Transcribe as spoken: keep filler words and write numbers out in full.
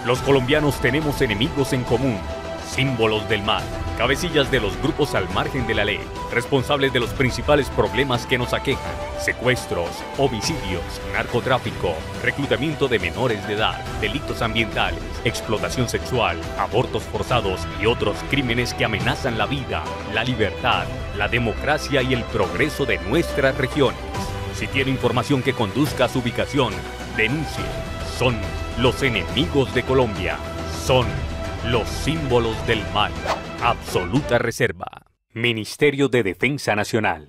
Los colombianos tenemos enemigos en común, símbolos del mal, cabecillas de los grupos al margen de la ley, responsables de los principales problemas que nos aquejan: secuestros, homicidios, narcotráfico, reclutamiento de menores de edad, delitos ambientales, explotación sexual, abortos forzados y otros crímenes que amenazan la vida, la libertad, la democracia y el progreso de nuestras regiones. Si tiene información que conduzca a su ubicación, denuncie. Son los enemigos de Colombia. Son los símbolos del mal. Absoluta reserva. Ministerio de Defensa Nacional.